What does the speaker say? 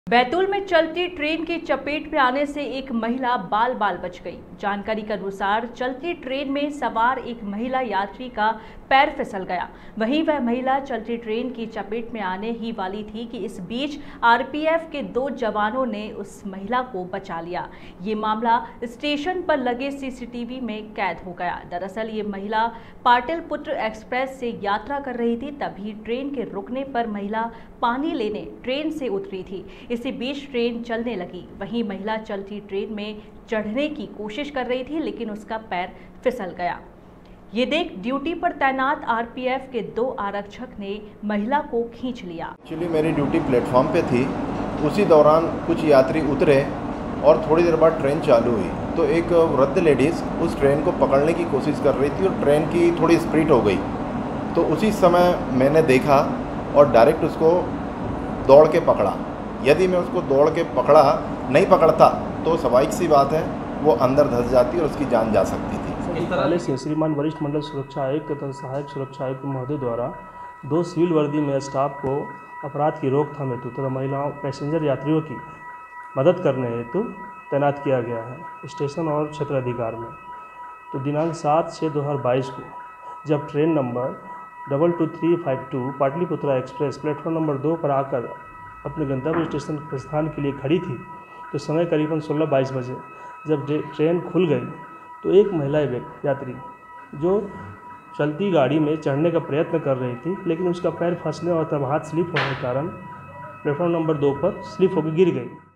बैतूल में चलती ट्रेन की चपेट में आने से एक महिला बाल बाल बच गई। जानकारी के अनुसार चलती ट्रेन में सवार एक महिला यात्री का पैर फिसल गया। वहीं वह महिला चलती ट्रेन की चपेट में आने ही वाली थी कि इस बीच आरपीएफ के 2 जवानों ने उस महिला को बचा लिया। ये मामला स्टेशन पर लगे सीसीटीवी में कैद हो गया। दरअसल ये महिला पाटलिपुत्र एक्सप्रेस से यात्रा कर रही थी, तभी ट्रेन के रुकने पर महिला पानी लेने ट्रेन से उतरी थी। इसी बीच ट्रेन चलने लगी। वहीं महिला चलती ट्रेन में चढ़ने की कोशिश कर रही थी, लेकिन उसका पैर फिसल गया। ये देख ड्यूटी पर तैनात आरपीएफ के 2 आरक्षक ने महिला को खींच लिया। एक्चुअली मेरी ड्यूटी प्लेटफॉर्म पे थी। उसी दौरान कुछ यात्री उतरे और थोड़ी देर बाद ट्रेन चालू हुई तो एक वृद्ध लेडीज़ उस ट्रेन को पकड़ने की कोशिश कर रही थी और ट्रेन की थोड़ी स्पीड हो गई। तो उसी समय मैंने देखा और डायरेक्ट उसको दौड़ के पकड़ा। यदि मैं उसको दौड़ के नहीं पकड़ता तो स्वाभाविक सी बात है वो अंदर धंस जाती और उसकी जान जा सकती थी। पहले से श्रीमान वरिष्ठ मंडल सुरक्षा आयुक्त तथा सहायक सुरक्षा आयुक्त महोदय द्वारा 2 सिविल वर्दी में स्टाफ को अपराध की रोकथाम हेतु तथा महिलाओं पैसेंजर यात्रियों की मदद करने हेतु तैनात किया गया है स्टेशन और क्षेत्राधिकार में। तो दिनांक 7/6/2022 को जब train number 22352 Pataliputra express platform number 2 पर आकर अपने गंतव्य स्टेशन प्रस्थान के लिए खड़ी थी तो समय करीबन 16-22 बजे जब ट्रेन खुल गई तो एक महिला यात्री जो चलती गाड़ी में चढ़ने का प्रयत्न कर रही थी, लेकिन उसका पैर फंसने और तब हाथ स्लिप होने के कारण प्लेटफॉर्म नंबर 2 पर स्लिप होकर गिर गई।